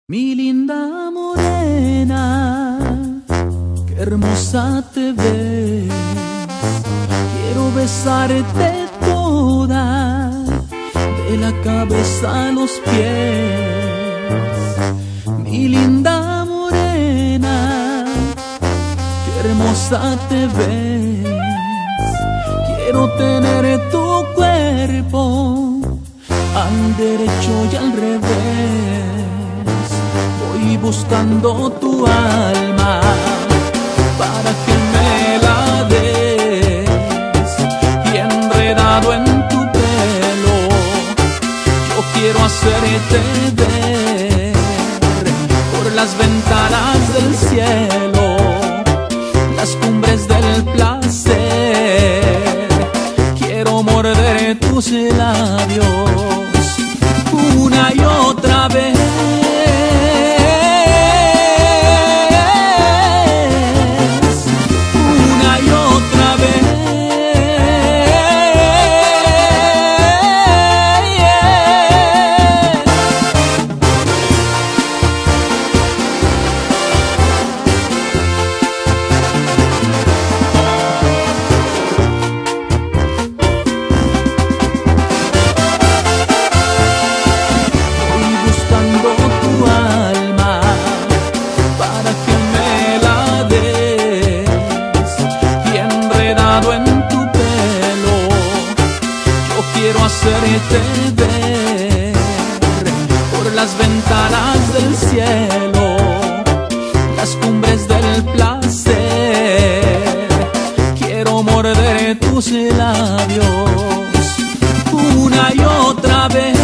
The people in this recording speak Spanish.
Mi linda morena, qué hermosa te ves. Quiero besarte toda, de la cabeza a los pies. Mi linda morena, qué hermosa te ves. Quiero tener tu cuerpo al derecho y al revés. Voy buscando tu alma para que me la des, y enredado en tu pelo yo quiero hacerte ver por las ventanas del cielo las cumbres del placer. Quiero morder tus labios una y otra vez. Quiero hacerte ver por las ventanas del cielo las cumbres del placer. Quiero morder tus labios una y otra vez.